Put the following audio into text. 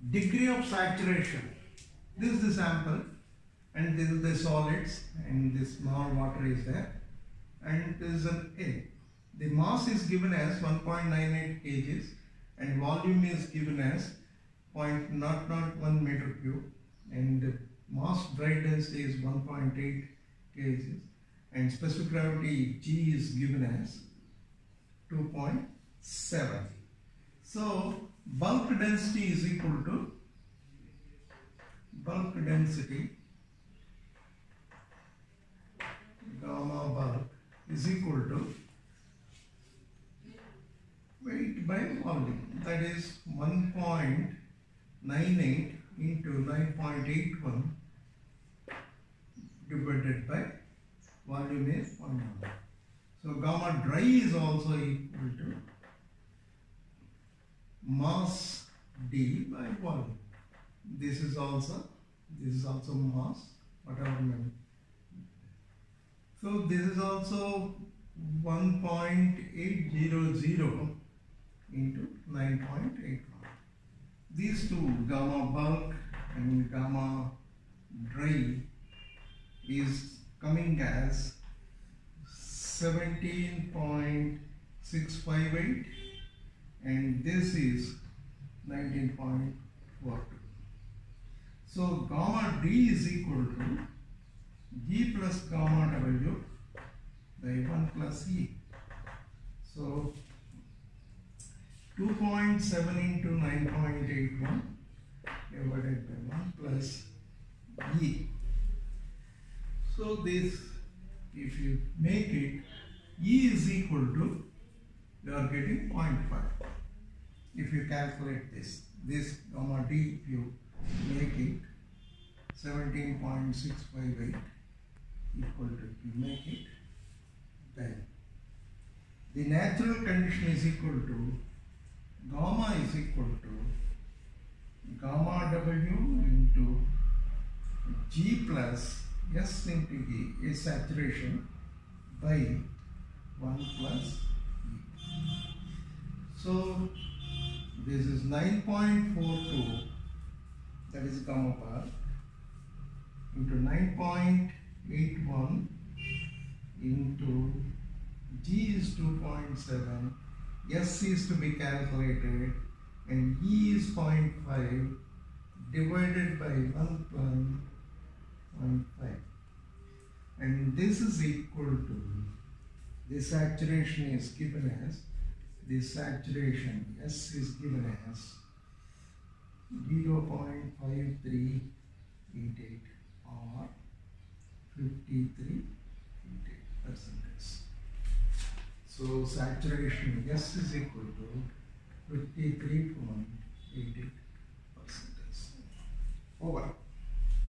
degree of saturation. This is the sample, and this is the solids, and this small water is there, and this is an A. The mass is given as 1.98 kgs, and volume is given as 0.001 meter cube, and the mass dry density is 1.8 kgs, and specific gravity G is given as 2.7. So bulk density is equal to bulk density gamma bulk is equal to weight by volume, that is 1.98 into 9.81 divided by volume is 1. So gamma dry is also equal to mass D by volume. This is also mass, whatever meant. So this is also 1.800 into 9.81. These two, gamma bulk and gamma dry, is coming as 17.658, and this is 19.42. So gamma D is equal to G plus gamma W by 1 plus E. So 2.7 into 9.81 divided by 1 plus E. So this, if you make it, E is equal to, you are getting 0.5. If you calculate this gamma D, if you make it 17.658 equal to, you make it, then the natural condition is equal to gamma is equal to gamma W into G plus S into E is saturation by 1 plus E. So this is 9.42, that is gamma bar, into 9.81 into G is 2.7, S is to be calculated, and E is 0.5 divided by 1 plus 1.5, and this is equal to, this saturation is given as, this saturation S is given as 0.5388 or 53.88%. So saturation S is equal to 53.88%. Over.